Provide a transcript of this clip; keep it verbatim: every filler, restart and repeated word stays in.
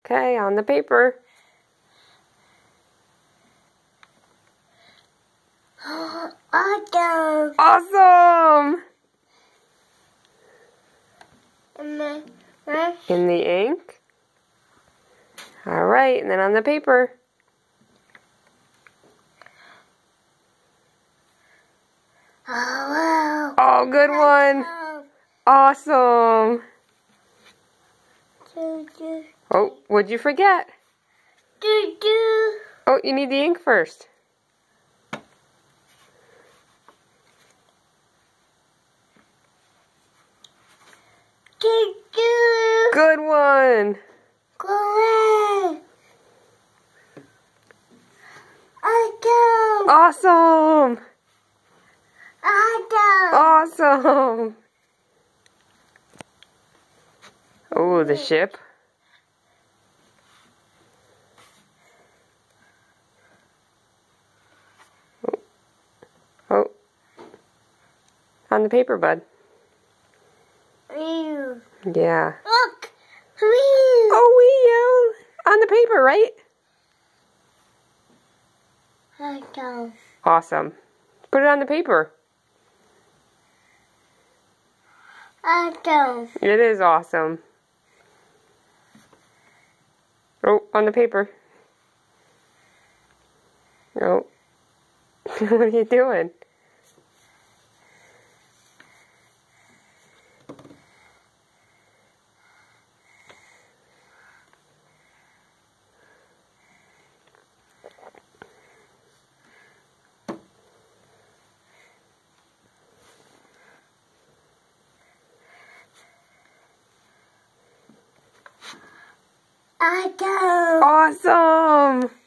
Okay, on the paper. Awesome. Awesome! In the, right? In the ink. All right, and then on the paper. Oh, wow. Oh, good one. Awesome. Do, do, Oh, what'd you forget? do, do. Oh, you need the ink first. Do, do. Good one. Go away. Awesome. Awesome. Awesome. Awesome. Oh, the ship. Oh. Oh. On the paper, bud. Ew. Yeah. Look. Wee. Oh, wee on the paper, right? Awesome. Awesome. Put it on the paper. Awesome. It is awesome. Oh, on the paper. Oh. What are you doing? Awesome. Awesome!